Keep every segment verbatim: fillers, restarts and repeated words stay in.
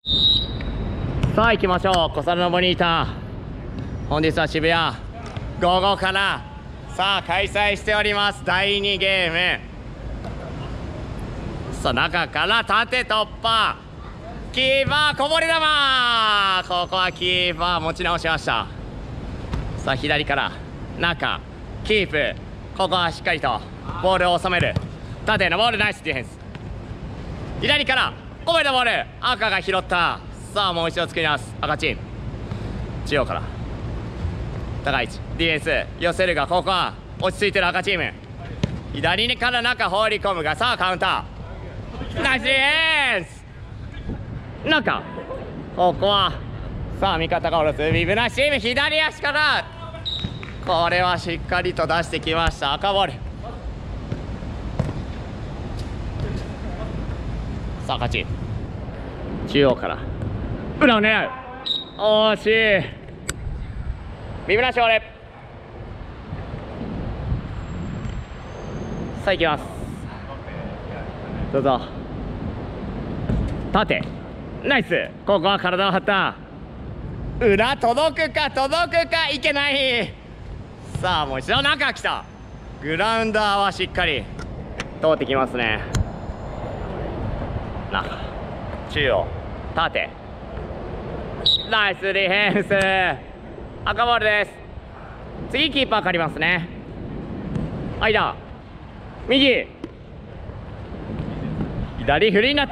さあ行きましょう。小猿のボニータ、本日は渋谷午後からさあ開催しておりますだいにゲーム。さあ中から縦突破、キーパーこぼれ球、ここはキーパー持ち直しました。さあ左から中キープ、ここはしっかりとボールを収める。縦のボール、ナイスディフェンス。左からこぼれたボール、赤が拾った。さあもう一度作ります赤チーム。中央から高い位置ディフェンス寄せるが、ここは落ち着いてる赤チーム。左から中放り込むが、さあカウンター、ナイスディフェンス。中ここはさあ味方が下ろすビブナシチーム、左足からこれはしっかりと出してきました赤ボール。さあ赤チーム中央から裏を狙う、惜しい。ビブナショーレ、さあ行きます。どうぞ縦ナイス、ここは体を張った。裏届くか届くか、いけない。さあもう一度中来た。グラウンダーはしっかり通ってきますね。中中央縦ナイスディフェンス、赤ボールです。次キーパー借りますね。間右左フリーになった、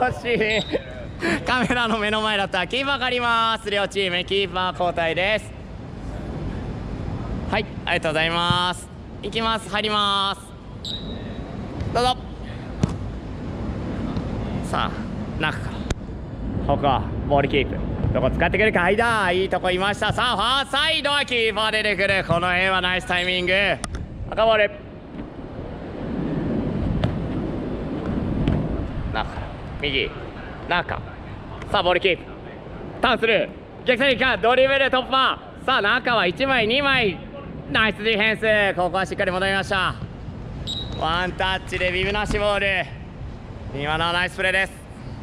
惜しい。カメラの目の前だった。キーパー借ります。両チームキーパー交代です。はい、ありがとうございます。いきます、入ります、どうぞ。さあ中からここはボールキープ、どこ使ってくるか。間いいとこいました。さあファーサイドはキーパー出てくる。この辺はナイスタイミング。赤ボール中右中、さあボールキープターンする、逆サイドかドリブル突破。さあ中はいちまいにまい、ナイスディフェンス。ここはしっかり戻りました。ワンタッチでビブなしボール、今のはナイスプレーです。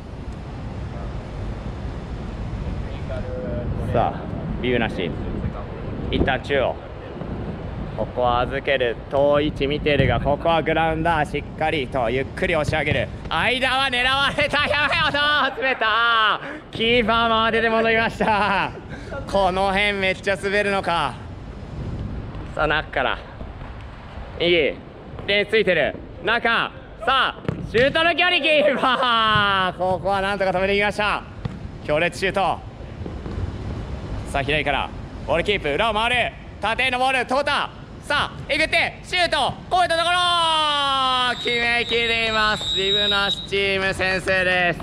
さあビブなし一旦中央、ここは預ける、遠い位置見てるが、ここはグラウンダーしっかりとゆっくり押し上げる。間は狙われた、やめよと詰めた。キーパーも当てて戻りました。この辺めっちゃ滑るのか。さあ中から右レーンついてる中、さあシュートの距離、キーパーここはなんとか止めてきました。強烈シュート。さあ左からボールキープ、裏を回る、縦へのボール通った。さあえぐってシュート、こういったところ決めきります。ビブなしチーム先制です。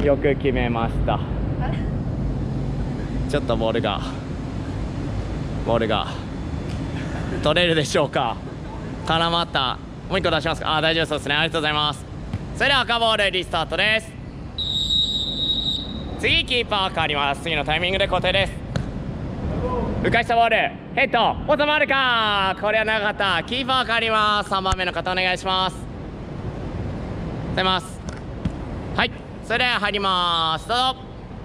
よく決めました。ちょっとボールがボールが取れるでしょうか。絡まった。もう一個出しますか。あ、大丈夫そうですね。ありがとうございます。それでは赤ボールリスタートです。次キーパー変わります。次のタイミングで固定です。浮かしたボールヘッド収まるか。これは長かった。キーパー変わります。さんばんめの方お願いします。ございます。はい、それでは入ります。どうぞ。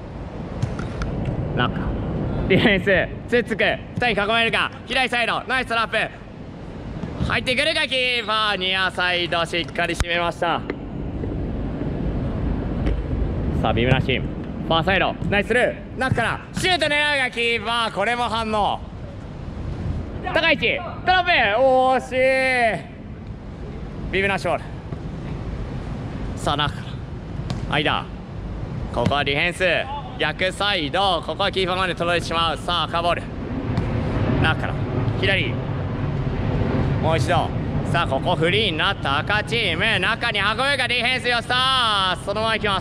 中ディフェンスつっつく、ふたり囲めるか。左サイドナイストラップ入ってくるか。キーパーニアサイドしっかり締めました。さあビブなしファーサイドナイススルー、中からシュート狙うがキーパーこれも反応。高い位置トラップ惜しい。ビブなしボール。さあ中から間、ここはディフェンス逆サイド、ここはキーパーまで届いてしまう。さあ赤ボール中から左もう一度。さあここフリーになった赤チーム、中に運ぶがディフェンスよし。さあそのままいきます。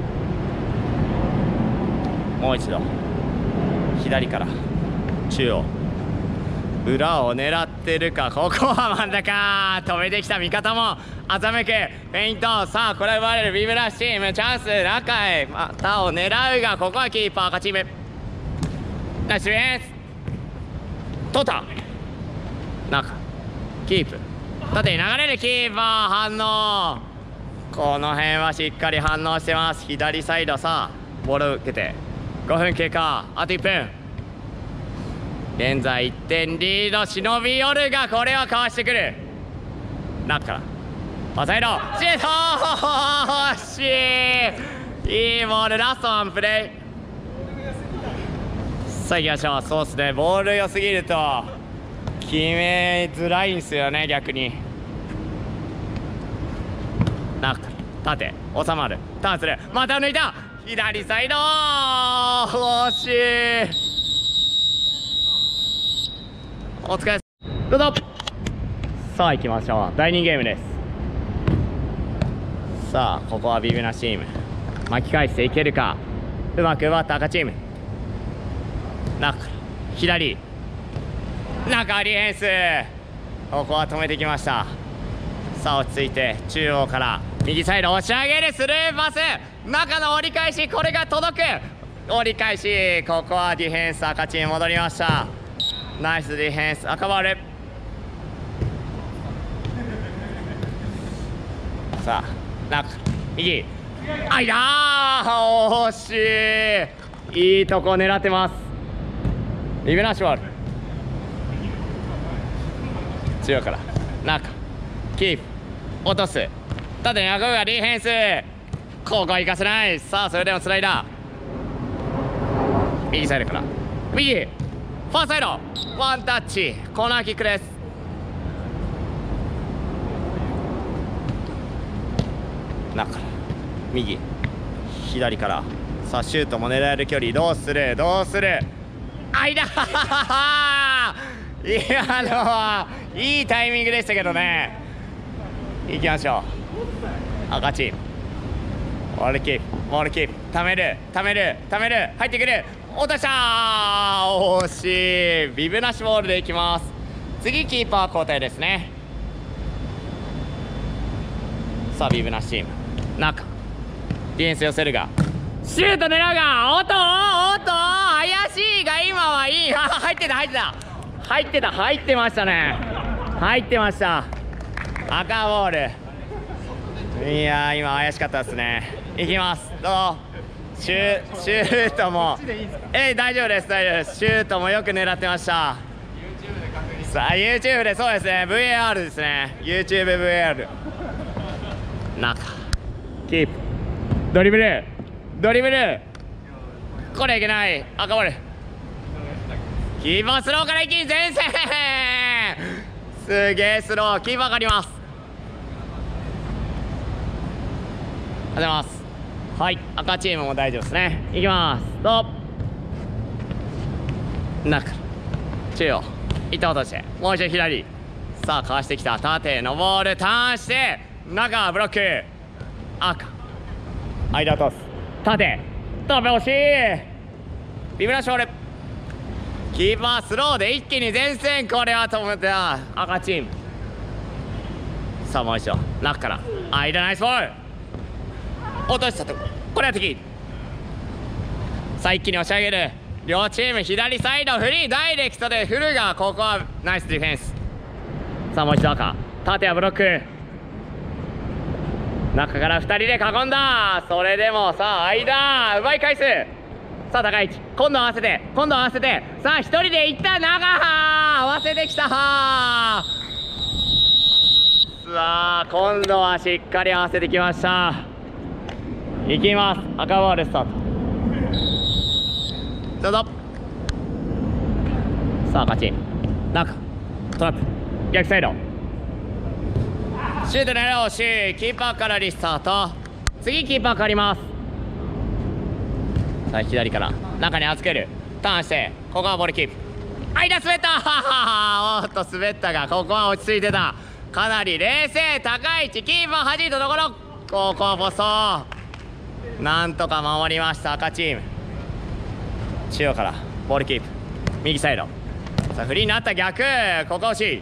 もう一度左から中央、裏を狙ってるか。ここは真ん中止めてきた味方も欺くフェイント。さあこれは奪われるビブラシチームチャンス。中へまたを狙うが、ここはキーパー赤チームナイスディフェンス。取った中キープ、縦に流れるキーパー反応。 この辺はしっかり反応してます。左サイド、さあボールを受けてごふん経過、あといっぷん。現在いってんリード、忍び寄るがこれはかわしてくる。中からファーサイドシュート、惜しい。いいボール、ラストワンプレイ。さあ行きましょう。そうですね、ボール良すぎると決めづらいんですよね、逆に。中から縦収まる、ターンする、また抜いた、左サイド惜しい。お疲れ、どうぞ。さあ行きましょう、だいにゲームです。さあここはビビナチーム巻き返していけるか。うまく奪った赤チーム。中から左、中ディフェンス、ここは止めてきました。さあ落ち着いて中央から右サイド押し上げる、スルーパス、中の折り返し、これが届く。折り返し、ここはディフェンス赤チーム戻りました。ナイスディフェンス、赤ボール。さあ中右、あいやー惜しい。いいとこ狙ってます。ビブナッシュボール、中央から中キープ落とす、縦に赤がディフェンス、ここは行かせない。さあそれでもスライダー、右サイドから右ファーサイドワンタッチ、コーナーキックです。中から右左から、さあシュートも狙える距離、どうするどうする、間今のはいいタイミングでしたけどね。行きましょう、赤チームボールキープボールキープ、ためるためるためる、入ってくる、落としたー、惜しい。ビブナッシュボールでいきます。次キーパー交代ですね。さあビブナッシュチーム中ディフェンス寄せるがシュート狙うが、おっとおっと怪しいが、今はいい入ってた入ってた入ってた入ってましたね、入ってました。赤ボール、いやー今怪しかったですね。いきます、どうシュシュートもえい大丈夫です大丈夫です、シュートもよく狙ってました。さあ YouTube で、そうですね ブイエーアール ですね、 YouTube ブイエーアール。 中キープドリブルドリブル、これいけない、赤ボール、キーパースローから一気に前線すげえスロー、キーパーがります。ありがとうございます。はい、赤チームも大丈夫ですね。いきます、どう中中央一旦落として、もう一度左、さあかわしてきた縦のボール、ターンして中ブロック、赤間落とす、縦飛べ惜しい。ビブラショール、キーパースローで一気に前線、これは止めた赤チーム。さあもう一度中から間、ナイスボール、落としたとこ、これは敵。さあ一気に押し上げる、両チーム左サイドフリー、ダイレクトで振るが、ここはナイスディフェンス。さあもう一度赤、縦はブロック、中からふたりで囲んだ、それでもさあ間奪い返す。さあ高い位置、今度合わせて今度合わせて、さあひとりでいった長合わせてきた。さあ今度はしっかり合わせてきました。いきます、赤ボールスタート、どうぞ。さあ勝ち中トラップ逆サイドシュート狙い惜しい。キーパーからリスタート、次キーパー変わります。さあ左から中に預ける、ターンしてここはボールキープ、間滑ったおっと滑ったが、ここは落ち着いてた、かなり冷静、高い位置、キーパー弾いたところ、ここはポスト、なんとか守りました赤チーム。中央からボールキープ右サイド、さあフリーになった逆、ここ惜しい。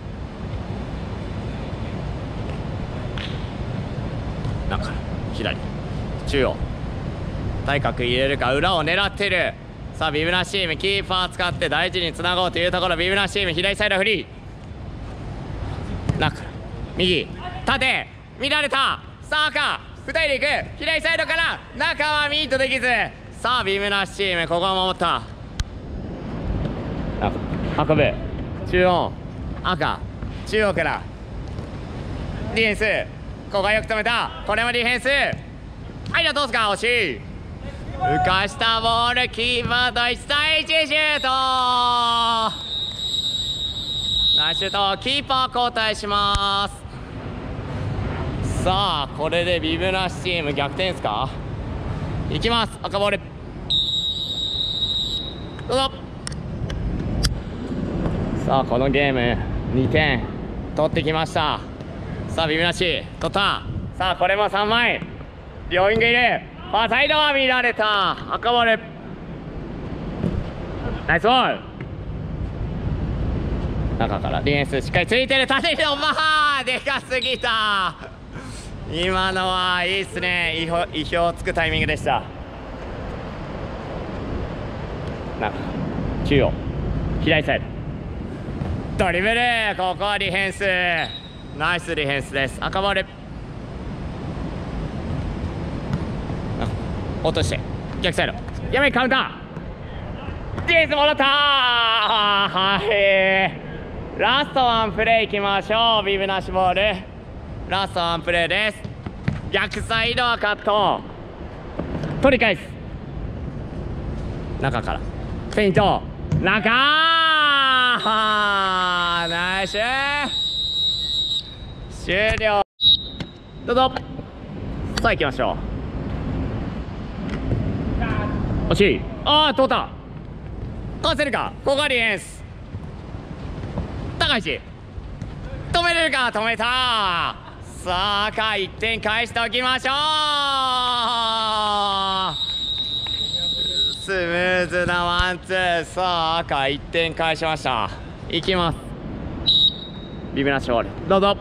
中左中央対角入れるか、裏を狙っている。さあビブナチームキーパー使って大事につなごうというところ、ビブナチーム左サイドフリー、中右縦乱れた、 さあ赤ふたりで行く。左サイドから中はミートできず。さあビブなしチームここは守った。運ぶ中央赤中央からディフェンスここはよく止めた。これもディフェンス間通すか惜しい。浮かしたボールキーパーといちたいいちシュート。ナイスシュート。キーパー交代します。さあこれでビブなしチーム逆転ですか。いきます赤ボールどうぞ。さあこのゲームにてん取ってきました。さあビブなし取った。さあこれもさんまい両ウィングいる。ファーサイドは見られた。赤ボールナイスボール。中からディフェンスしっかりついてる。縦のまあでかすぎた。今のはいいっすね。意表、意表をつくタイミングでした。中中央左サイドドリブルここはディフェンスナイスディフェンスです。赤ボール落として逆サイドやめカウンターディフェンス戻った。はいラストワンプレーいきましょう。ビブなしボールラストワンプレーです。逆サイドはカット取り返す。中からフェイント中ナイス終了。どうぞ。さあ行きましょう。惜しい。ああ通った。かわせるか。ここがディフェンス高橋止めれるか。止めた。さあ赤いってん返しておきましょう。スムーズなワンツー。さあ赤いってん返しました。いきますビブなしボールどうぞ。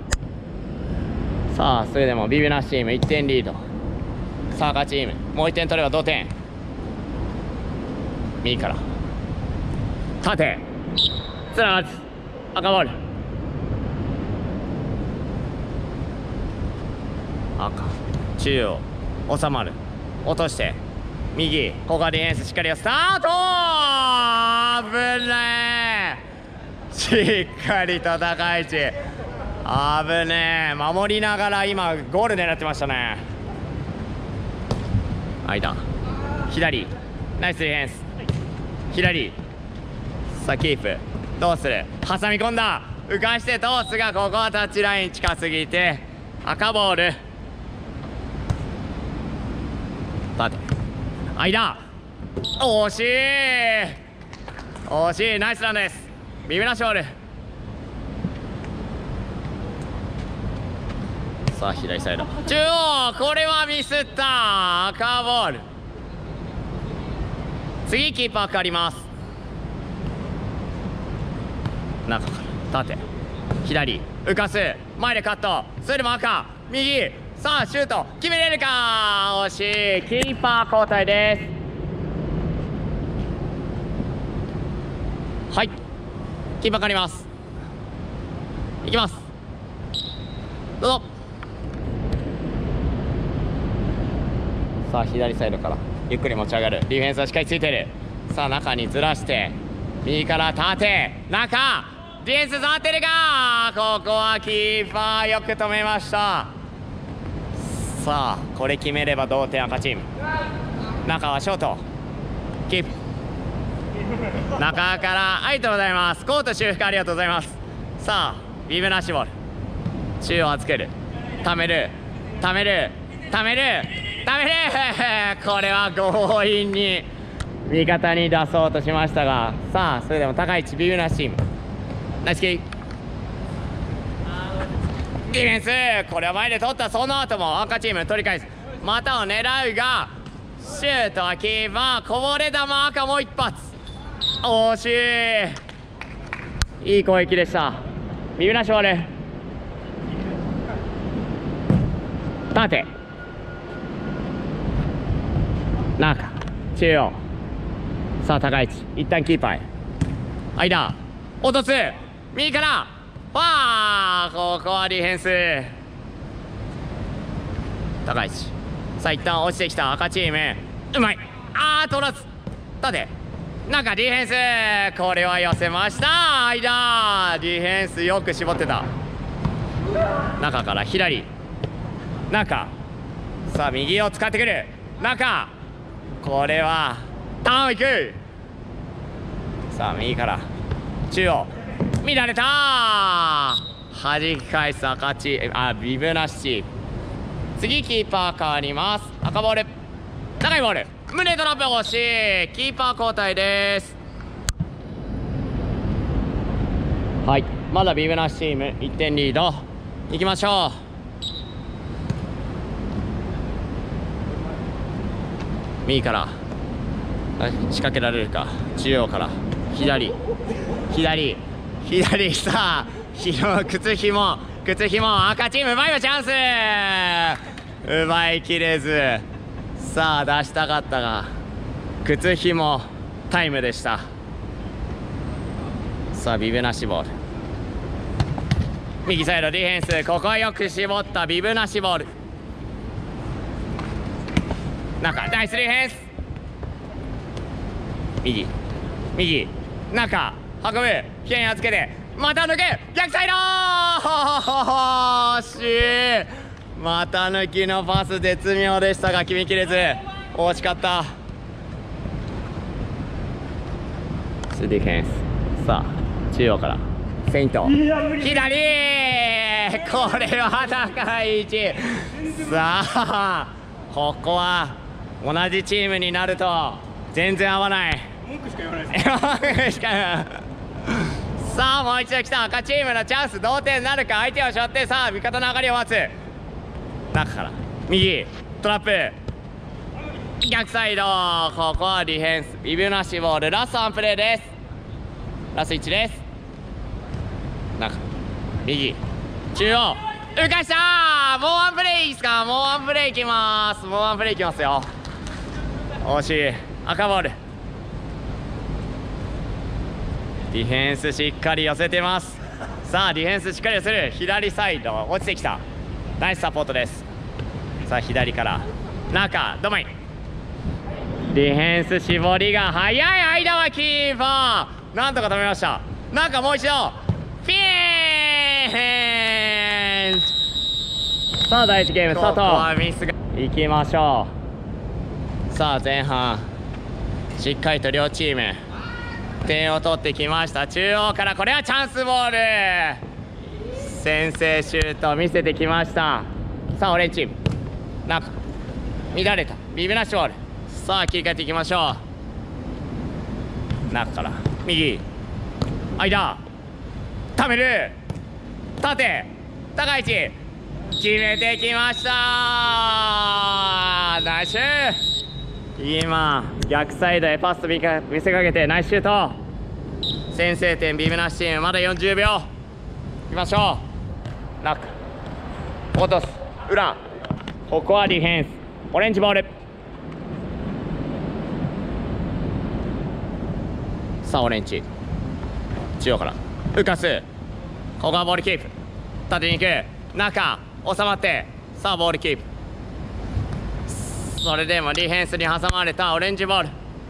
さあそれでもビブなしチームいってんリード。さあ赤チームもういってん取れば同点。右から縦つながず赤ボール赤中央収まる落として右ここがディフェンスしっかりスタート。危ねえしっかりと高い位置危ねえ守りながら今ゴール狙ってましたね。間左ナイスディフェンス左さあキープどうする。挟み込んだ浮かして通すがここはタッチライン近すぎて赤ボール縦間惜しい惜しいナイスランです。ビブなしボールさあ左サイド中央これはミスった赤ボール。次キーパーかかります。中から縦左浮かす前でカットそれでも赤右さあシュート決めれるか。惜しい。キーパー交代です。はいキーパーかかります。いきますどうぞ。さあ左サイドからゆっくり持ち上がるディフェンスはしっかりついてる。さあ中にずらして右から縦中ディフェンス触ってるか。ここはキーパーよく止めました。さあこれ決めれば同点赤チーム。中はショートキープ中からありがとうございます。コート修復ありがとうございます。さあビブなしボール中央預けるためるためるためるためるこれは強引に味方に出そうとしましたがさあそれでも高い位置ビブなしチームナイスキーディフェンスこれは前で取ったその後も赤チーム取り返す股を狙うがシュートはキーパーこぼれ球赤もう一発惜しい。いい攻撃でした。ビブなしボール縦中中央さあ高い位置一旦キーパーへ間落とす右からファーここはディフェンス高市。さあ一旦落ちてきた赤チーム、うまい。あー取らず。縦中ディフェンス、これは寄せました。間ディフェンスよく絞ってた。中から左中、さあ右を使ってくる中、これはターンいく。さあ右から中央乱れた。弾き返す赤チーム、あビブナシチーム。次キーパー変わります。赤ボール長いボール、胸トラップ欲しい。キーパー交代です。はい、まだビブナシチームいってんリード。いきましょう。右から仕掛けられるか。中央から左左左。さあひろ靴ひも靴ひも赤チーム奪いはチャンス。奪いきれず。さあ出したかったが靴ひもタイムでした。さあビブナシボール、右サイドディフェンス、ここはよく絞ったビブナシボール。中ナイスディフェンス。右右中運ぶ、危険預けてまた抜け、逆サイド惜しい。また抜きのパス絶妙でしたが決めきれず、惜しかった。ディフェンス、さあ中央からセイント左、これは高い位置。さあここは同じチームになると全然合わない。文句しか言わないです。文句しか言わない。さあもう一度来た赤チームのチャンス、同点になるか。相手を背負って、さあ味方の上がりを待つ。中から右トラップ逆サイド、ここはディフェンスビブナシボール。ラストワンプレーです。ラストいちです。中右中央浮かした。もうワンプレーいいですか。もうワンプレーいきます。もうワンプレーいきますよ。惜しい。赤ボール。ディフェンスしっかり寄せてます。さあディフェンスしっかり寄せる。左サイド落ちてきた。ナイスサポートです。さあ左から中ドマイン、ディフェンス絞りが早い。間はキーパーなんとか止めました。中もう一度フィーン。さあ第一ゲームスタート。ここはミスがいきましょう。さあ前半しっかりと両チーム点を取ってきました。中央からこれはチャンスボール。先制シュート見せてきました。さあオレンジチーム中乱れたビブナシボール。さあ切り替えていきましょう。中から右間ためる縦高い位置決めてきました。ナイスシュー。今逆サイドへパス見か見せかけてナイスシュート。先制点ビブナシチーム。まだよんじゅうびょう。いきましょう。中落とす裏、ここはディフェンスオレンジボール。さあオレンジ中央から浮かす、ここはボールキープ。縦に行く中収まって、さあボールキープ。それでもディフェンスに挟まれたオレンジボール。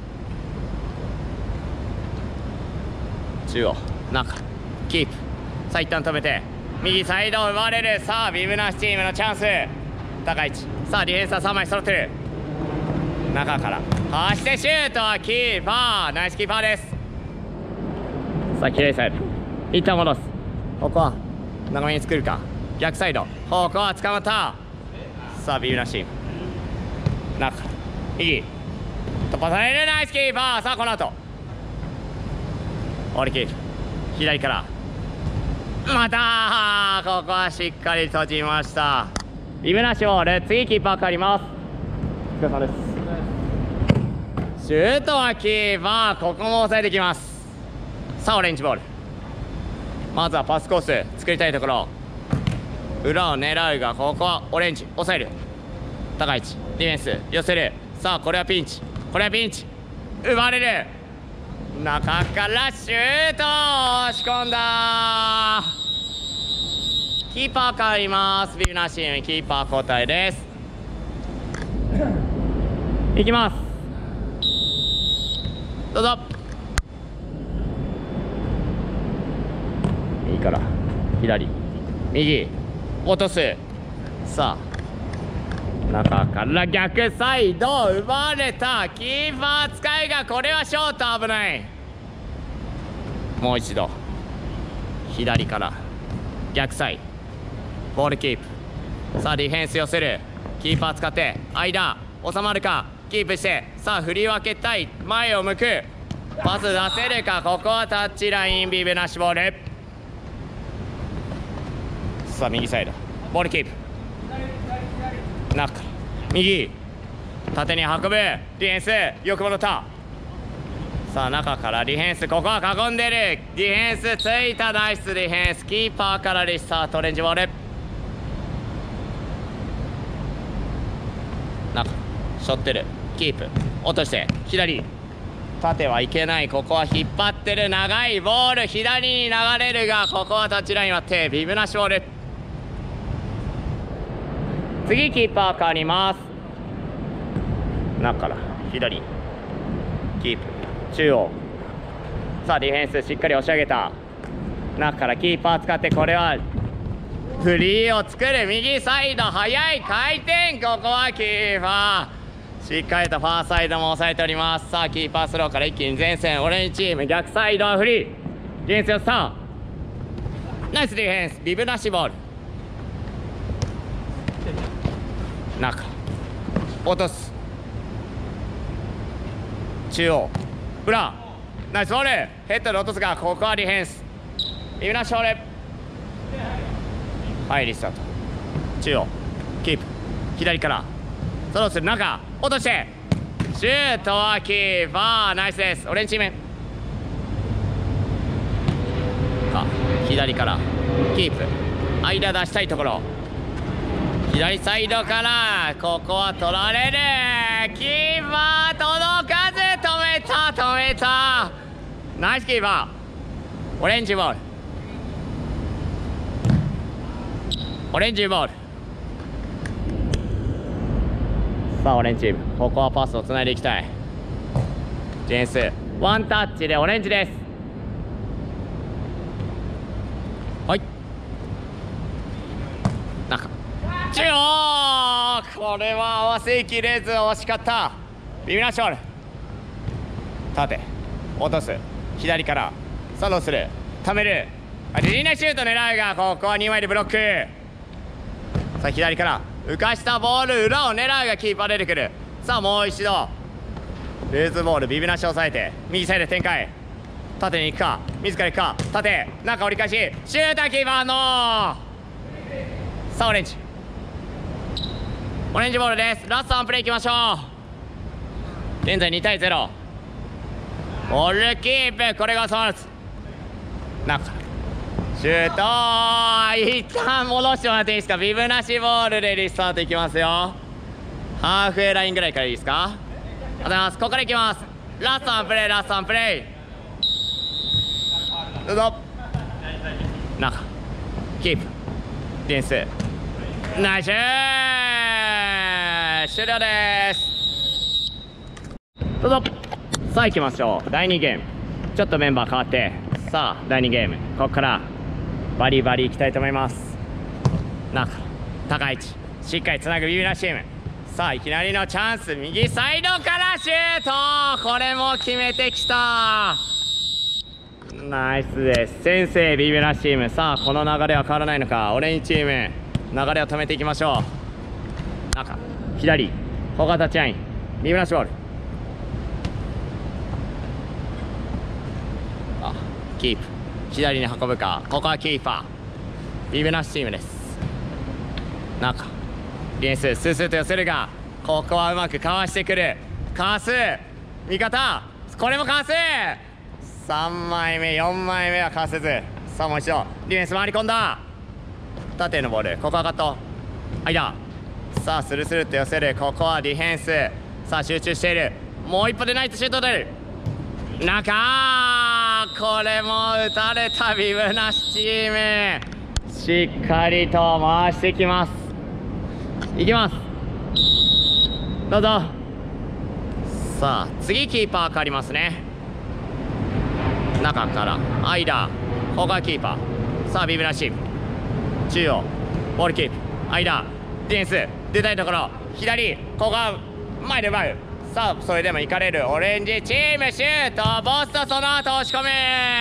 中央中キープ。さあ一旦止めて右サイドを奪われる。さあビブナシチームのチャンス。高い位置。さあディフェンスはさんまい揃ってる。中から走ってシュートはキーパー。ナイスキーパーです。さあきれいサイド一旦戻す。ここは長めに作るか。逆サイドここは捕まった。さあビブナシチーム中右突破される。ナイスキーパー。さあこの後オールキープ左からまたここはしっかり閉じました。ビブナシボール。次キーパー変わります。お疲れ様です。シュートはキーパー。ここも抑えてきます。さあオレンジボール。まずはパスコース作りたいところ。裏を狙うがここはオレンジ抑える。高い位置ディフェンス寄せる。さあこれはピンチ、これはピンチ奪われる。中からシュート押し込んだ。キーパー変わります。ビブナシチームキーパー交代です。 いきます。どうぞ。右から左右落とす。さあ中から逆サイド奪われた。キーパー使いがこれはショート危ない。もう一度左から逆サイボールキープ。さあディフェンス寄せる。キーパー使って間収まるか。キープしてさあ振り分けたい。前を向く。パス出せるか。ここはタッチラインビブナッシュボール。さあ右サイドボールキープ。中から右縦に運ぶ。ディフェンスよく戻った。さあ中からディフェンスここは囲んでる。ディフェンスついた。ナイスディフェンス。キーパーからリスタート。オレンジボール。中背負ってる。キープ落として左縦はいけない。ここは引っ張ってる。長いボール左に流れるがここはタッチライン割ってビブナッシュボール。次キーパー変わります。中から左キープ中央。さあディフェンスしっかり押し上げた。中からキーパー使ってこれはフリーを作る。右サイド速い回転。ここはキーパーしっかりとファーサイドも抑えております。さあキーパースローから一気に前線。オレンジチーム逆サイドはフリー。ディフェンスよさあナイスディフェンス。ビブナッシュボール。中落とす。中央裏ナイスボール。ヘッドで落とすがここはディフェンス。ビブナッシュボール。はいリスタート。中央キープ左からソロする。中落としてシュートはキーパーナイスです。オレンジチームか左からキープ間出したいところ。左サイドからここは取られる。キーパー届かず。止めた止めた。ナイスキーパー。オレンジボール。オレンジボール。さあオレンジチームここはパスをつないでいきたい。ディフェンスワンタッチでオレンジです。はい中中央これは合わせきれず惜しかった。ビブナッシュボール。縦落とす左からサロするためる。ディリーナシュート狙うがここはにまいでブロック。さあ左から浮かしたボール裏を狙うがキーパー出てくる。さあもう一度ルーズボール。ビブナッシュ抑えて右サイド展開。縦に行くか自ら行くか。縦中折り返しシューターキーパーの。さあオレンジオレンジボールです。ラストワンプレーいきましょう。現在にたいゼロ。ボールキープこれがそうなんです。中シュート一旦戻してもらっていいですか。ビブなしボールでリスタートいきますよ。ハーフウェイラインぐらいからいいですか。ありがとうございます。ここからいきます。ラストワンプレーラストワンプレーどうぞ。中キープディフェンスナイス終了です。どうぞ。さあ行きましょう。だいにゲームちょっとメンバー変わって、さあだいにゲームここからバリバリいきたいと思います。中高い位置しっかりつなぐビビナチーム。さあいきなりのチャンス。右サイドからシュートこれも決めてきた。ナイスです。先生ビビナチーム。さあこの流れは変わらないのか。オレンジチーム流れを止めていきましょう。中左小型チャインビビナシボール。あキープ左に運ぶか。ここはキーパービブナッシュチームです。中ディフェンススースーと寄せるがここはうまくかわしてくる。かわす味方これもかわす。さんまいめよんまいめはかわせず。さあもう一度ディフェンス回り込んだ。縦のボールここはカット間。さあスルスルっと寄せる。ここはディフェンスさあ集中している。もう一歩でないとシュート出る。中これも打たれたビブナシチーム。しっかりと回してきます。いきます。 どうぞ。さあ次キーパー変わりますね。中から間、ここがキーパー。さあビブナシーム中央ボールキープ、間ディフェンス出たいところ左、ここが前で奪う。さあそれでも行かれるオレンジチーム、シュートボスト、その後押し込む。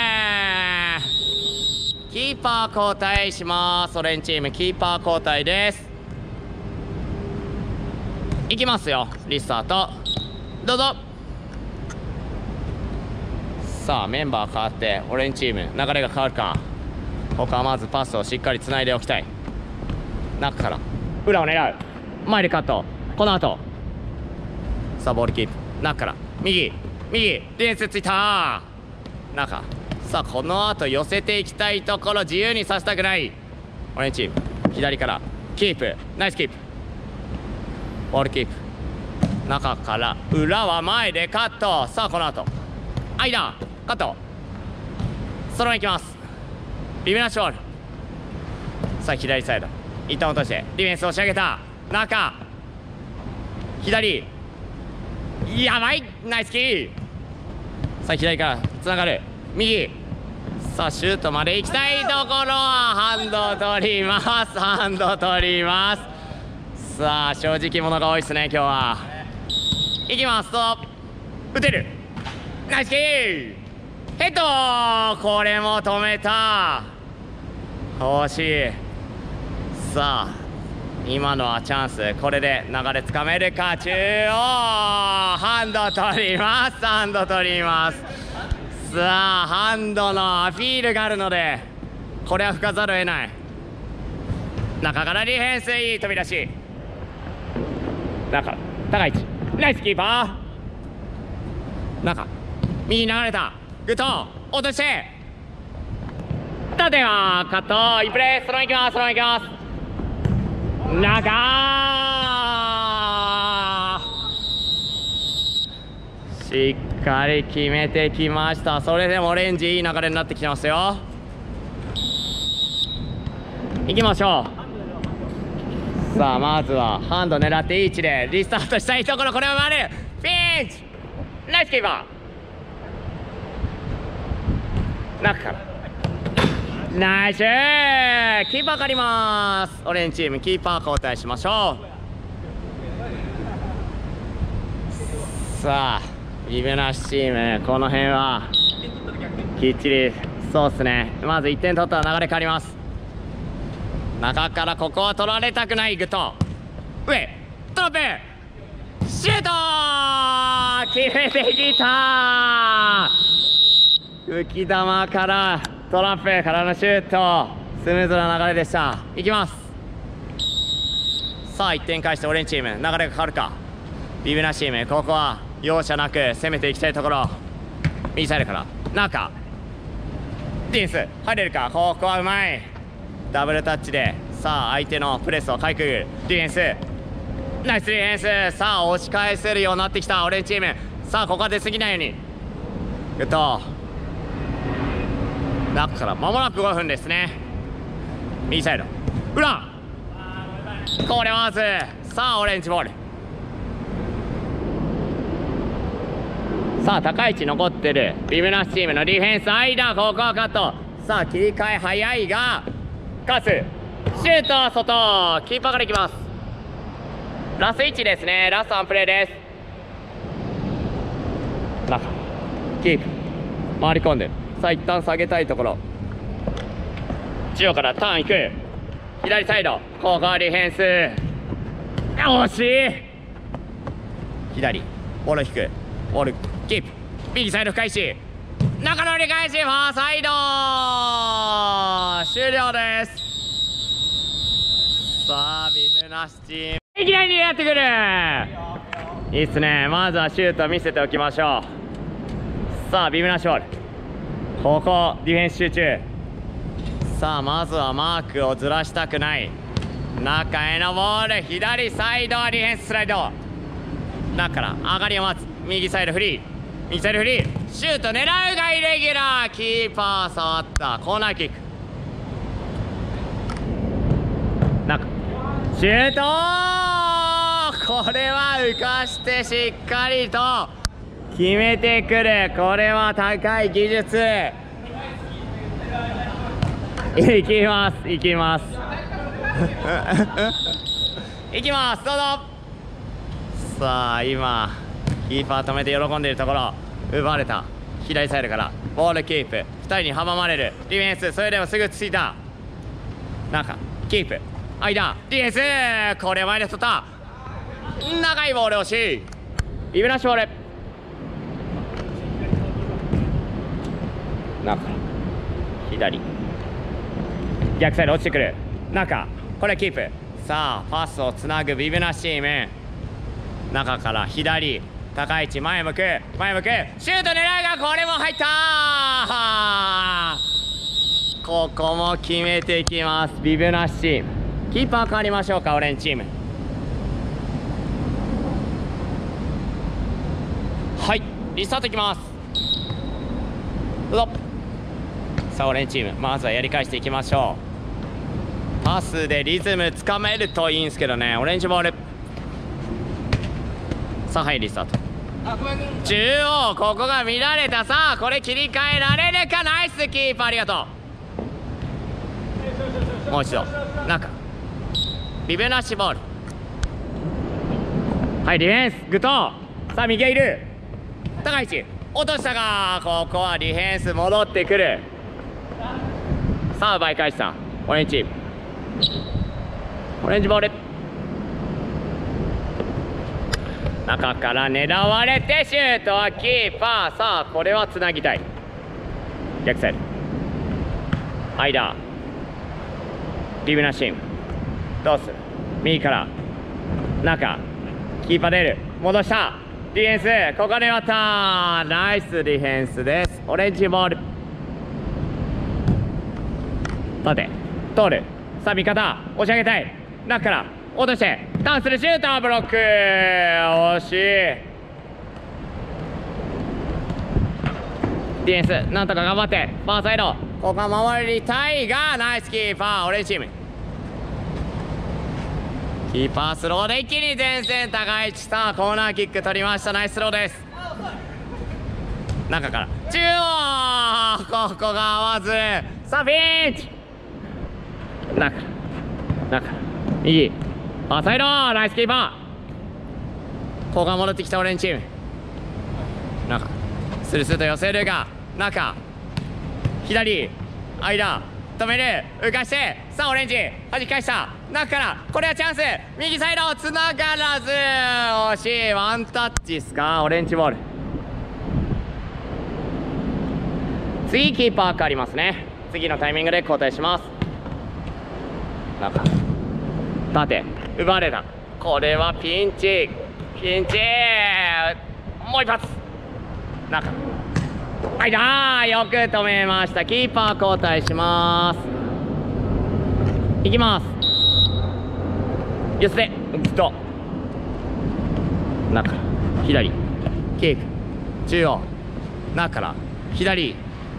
キーパー交代します。オレンジチームキーパー交代です。いきますよ、リスタートどうぞ。さあメンバー変わってオレンジチーム流れが変わるか。ここはまずパスをしっかりつないでおきたい。中から裏を狙う、前でカット、この後さあボールキープ、中から右右ディフェンスついた中。さあこの後寄せていきたいところ、自由にさせたくないオレンジチーム。左からキープ、ナイスキープ、ボールキープ、中から裏は前でカット。さあこの後間カット、そのままいきます。ビブナッシュボール。さあ左サイド一旦落としてディフェンスを仕上げた中、左やばい、ナイスキー。さあ左からつながる右、さあシュートまで行きたいところ、ハンド取ります、ハンド取ります。さあ正直者が多いですね今日は。いきますと打てる、ナイスキー、ヘッド、これも止めた、惜しい。さあ今のはチャンス、これで流れつかめるか。中央ハンド取ります、ハンド取ります。さあハンドのアピールがあるのでこれは吹かざるを得ない。中からディフェンス、いい飛び出し、中高い位置、ナイスキーパー。中右に流れたグッド落として縦はカット、いいプレー、そのままいきます、そのままいきます。中しっかり決めてきました。それでもオレンジいい流れになってきてますよ。いきましょう。さあまずはハンド狙っていい位置でリスタートしたいところ、これを回るピンチ、ナイスキーパー。中からナイスキーパー借ります。オレンジチームキーパー交代しましょう。さあビブナシチームこの辺はきっちり、そうっすね。まずいってん取ったら流れ変わります。中からここは取られたくない。グッド上トラップシュート決めてきた。浮き球からトラップからのシュート、スムーズな流れでした。いきます。さあいってん返してオレンジチーム流れが変わるか。ビブナチームここは容赦なく攻めていきたいところ。右サイドから中ディフェンス入れるか。ここはうまいダブルタッチで、さあ相手のプレスをかいくぐるディフェンス、ナイスディフェンス。さあ押し返せるようになってきたオレンジチーム。さあここは出過ぎないようにグッド中から間もなくごふんですね。右サイド裏、これはまずさあオレンジボール。さあ高い位置残ってるビブナスチームのディフェンス、間ここはカット。さあ切り替え早いがカスシュート外、キーパーからいきます。ラスいちですね。ラスワンプレーです。中キープ回り込んで、さあ一旦下げたいところ。中央からターンいく左サイド、ここはディフェンス惜しい。左ボール引くボールキープ、右サイド深いし中の折り返しファーサイド終了です。さあビブナシチームいきなりやってくる。いいっすね。まずはシュート見せておきましょう。さあビブナシボール、ここディフェンス集中。さあまずはマークをずらしたくない。中へのボール、左サイドディフェンススライド、中から上がりを待つ右サイドフリー、右サイドフリーシュート狙うがイレギュラー、キーパー触ったコーナーキック、中シュートこれは浮かしてしっかりと決めてくる。これは高い技術。いきますいきますいきます、どうぞ。さあ今キーパー止めて喜んでいるところ、奪われた左サイドからボールキープ、ふたりに阻まれるディフェンス、それでもすぐついた中キープ、間ディフェンス、これ前で取った、長いボール惜しい。イブナッシュボール、中左逆サイド落ちてくる中、これキープ、さあパスをつなぐビブナッシーム、中から左高い位置、前向く前向くシュート狙いが、これも入った。ここも決めてきますビブナッシー。キーパー変わりましょうか、オレンジチーム。はい、リスタートいきます、どうぞ。さあオレンジチーム、まずはやり返していきましょう。パスでリズムつかめるといいんですけどね。オレンジボール、さあはいリスタート、中央ここが乱れた。さあこれ切り替えられるか。ナイスキーパー、ありがとう。もう一度中ビブナッシュボール、はいディフェンスグッド。さあ右がいる、高い位置落としたが、ここはディフェンス戻ってくる。さあ奪い返したオレンジチーム、オレンジボール、中から狙われてシュートはキーパー。さあこれはつなぎたい、逆サイド間リブナシーム、どうする、右から中キーパー出る、戻したディフェンス、ここで割った、ナイスディフェンスです。オレンジボール、縦通る、さあ味方押し上げたい、中から落としてターンする、シュートブロック惜しい。ディフェンスなんとか頑張ってファーサイド、ここは守りたいがナイスキーパーオレンジチーム。キーパースローで一気に前線高い位置、さあコーナーキック取りました、ナイススローです。中から中央、ここが合わず、さあピンチ中中右ファーサイドナイスキーパー、ここが戻ってきたオレンジチーム、中スルスルと寄せるが中左間止める浮かして、さあオレンジ弾き返した中から、これはチャンス、右サイドつながらず惜しい、ワンタッチですか、オレンジボール。次キーパー変わりますね。次のタイミングで交代します。中縦奪われた、これはピンチピンチ、もう一発中間よく止めました。キーパー交代します。いきます、寄せてずっと中左キープ中央中から左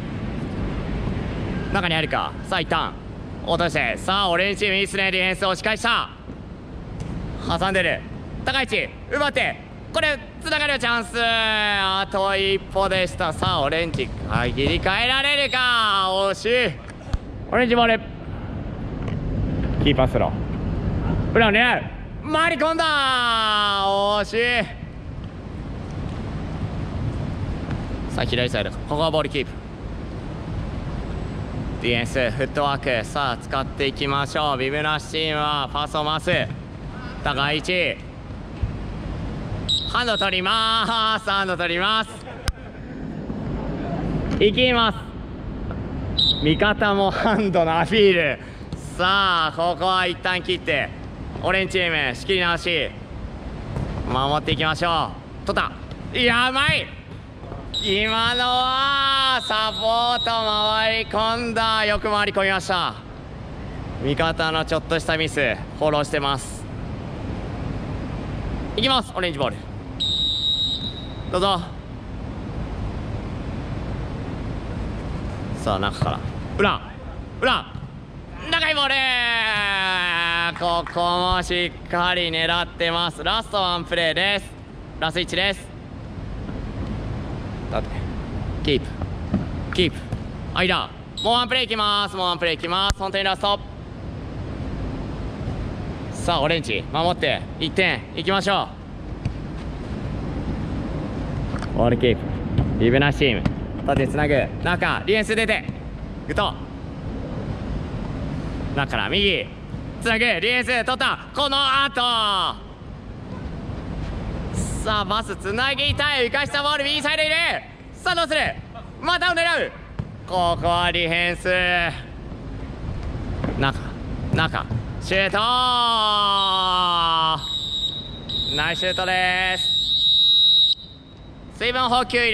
中にあるか、さあ一旦落として、さあオレンジチームいいっすね、ディフェンス押し返した、挟んでる高い位置奪って、これつながるチャンス、あと一歩でした。さあオレンジ切り替えられるか、惜しい。オレンジボールキーパースロー、裏を狙う、回り込んだ惜しい。さあ左サイド、ここはボールキープ、ディフェンスフットワーク、さあ使っていきましょう。ビブナッシチームはパスを回す、高い位置ハンド取ります、ハンド取ります、いきます。味方もハンドのアピール、さあここは一旦切ってオレンジチーム仕切り直し守っていきましょう。取った、いやうまい、今のはサポート回り込んだ、よく回り込みました。味方のちょっとしたミスフォローしてます。いきます、オレンジボールどうぞ。さあ中から裏裏長いボールやー、ここもしっかり狙ってます。ラストワンプレーです。ラストいちです。立ってキープキープ間、もうワンプレーいきます。もうワンプレーいきます。本当にラスト。さあオレンジ守っていってんいきましょう。ボールキープリブナシーム縦つなぐ中ディフェンス出てグッド中から右つなぐディフェンス取ったこの後さあバスつなぎたい浮かしたボール右サイドいるさあどうするまたを狙うここはディフェンス中中シュートナイスシュートです。水分補給